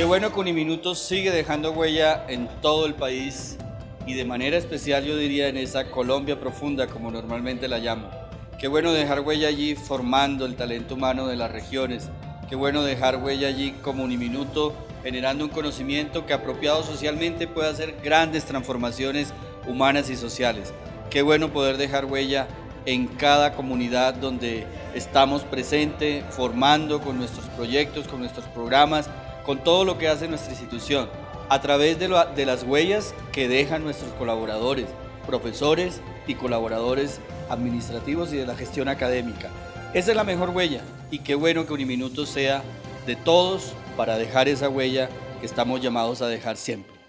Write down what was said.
bueno que Uniminutos sigue dejando huella en todo el país y de manera especial yo diría en esa Colombia profunda como normalmente la llamo. Qué bueno dejar huella allí formando el talento humano de las regiones. Qué bueno dejar huella allí como Uniminuto generando un conocimiento que apropiado socialmente puede hacer grandes transformaciones humanas y sociales. Qué bueno poder dejar huella en cada comunidad donde estamos presentes, formando con nuestros proyectos, con nuestros programas, con todo lo que hace nuestra institución, a través de las huellas que dejan nuestros colaboradores, profesores y colaboradores administrativos y de la gestión académica. Esa es la mejor huella y qué bueno que Uniminutos sea de todos para dejar esa huella que estamos llamados a dejar siempre.